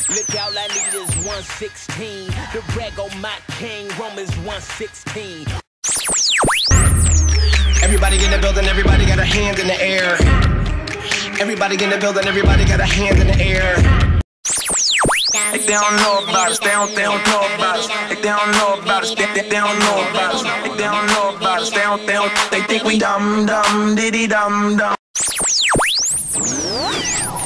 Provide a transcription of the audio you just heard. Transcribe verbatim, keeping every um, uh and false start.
Look, all I need is one sixteen. The rag on my king, Romans one sixteen. Everybody in the building, everybody got a hand in the air. Everybody in the building, everybody got a hand in the air. They don't know about us, they don't, they don't know about us. They don't know about us, they, they, they don't know about us. They don't know about us, they don't, they don't, they think we dumb, dumb, diddy, dumb, dumb.